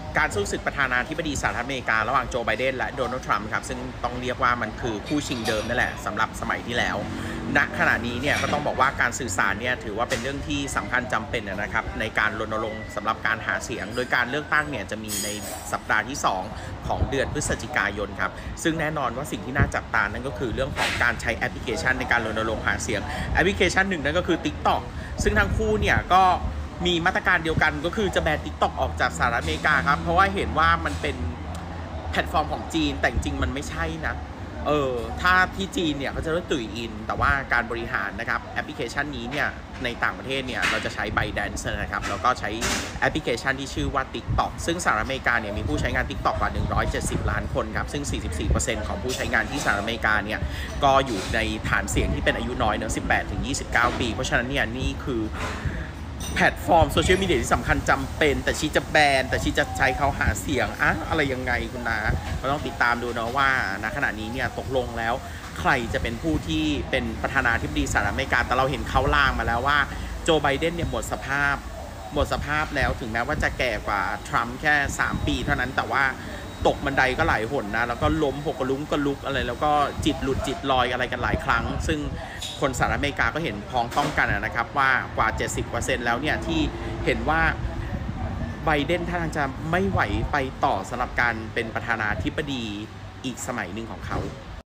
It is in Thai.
การสู้ศึกประธานาธิบดีสหรัฐอเมริการะหว่างโจไบเดนและโดนัลด์ทรัมป์ครับซึ่งต้องเรียกว่ามันคือคู่ชิงเดิมนั่นแหละสำหรับสมัยที่แล้วณขณะนี้เนี่ยก็ต้องบอกว่าการสื่อสารเนี่ยถือว่าเป็นเรื่องที่สำคัญจำเป็นนะครับในการรณรงค์สำหรับการหาเสียงโดยการเลือกตั้งเนี่ยจะมีในสัปดาห์ที่2ของเดือนพฤศจิกายนครับซึ่งแน่นอนว่าสิ่งที่น่าจับตานั่นก็คือเรื่องของการใช้แอปพลิเคชันในการรณรงค์หาเสียงแอปพลิเคชันหนึ่งนั่นก็คือ TikTok ซึ่งทั้งคู่เนี่ยก็มีมาตรการเดียวกันก็คือจะแบน TikTok ออกจากสหรัฐอเมริกาครับเพราะว่าเห็นว่ามันเป็นแพลตฟอร์มของจีนแต่จริงมันไม่ใช่นะถ้าที่จีนเนี่ยเขาจะเรียกตุ่ยอินแต่ว่าการบริหารนะครับแอปพลิเคชันนี้เนี่ยในต่างประเทศเนี่ยเราจะใช้ ByteDance นะครับแล้วก็ใช้แอปพลิเคชันที่ชื่อว่า TikTok ซึ่งสหรัฐอเมริกาเนี่ยมีผู้ใช้งาน TikTok กว่า170ล้านคนครับซึ่ง 44% ของผู้ใช้งานที่สหรัฐอเมริกาเนี่ยก็อยู่ในฐานเสียงที่เป็นอายุน้อยเนอะ18-29 ปีเพราะฉะนั้นเนี่ยนี่คือแพลตฟอร์มโซเชียลมีเดียที่สำคัญจำเป็นแต่ชีจะแบนแต่ชีจะใช้เขาหาเสียงอะไรยังไงคุณนะก็ต้องติดตามดูนะว่าณขณะนี้เนี่ยตกลงแล้วใครจะเป็นผู้ที่เป็นประธานาธิบดีสหรัฐอเมริกาแต่เราเห็นเขาล่างมาแล้วว่าโจไบเดนเนี่ยหมดสภาพแล้วถึงแม้ว่าจะแก่กว่าทรัมป์แค่3 ปีเท่านั้นแต่ว่าตกบันไดก็หลายหนนะแล้วก็ล้มหกกระลุ้งกระลุกอะไรแล้วก็จิตหลุดจิตลอยอะไรกันหลายครั้งซึ่งคนสหรัฐอเมริกาก็เห็นพ้องต้องกันนะครับว่ากว่า 70% แล้วเนี่ยที่เห็นว่าไบเดนท่าทางจะไม่ไหวไปต่อสำหรับการเป็นประธานาธิบดีอีกสมัยหนึ่งของเขา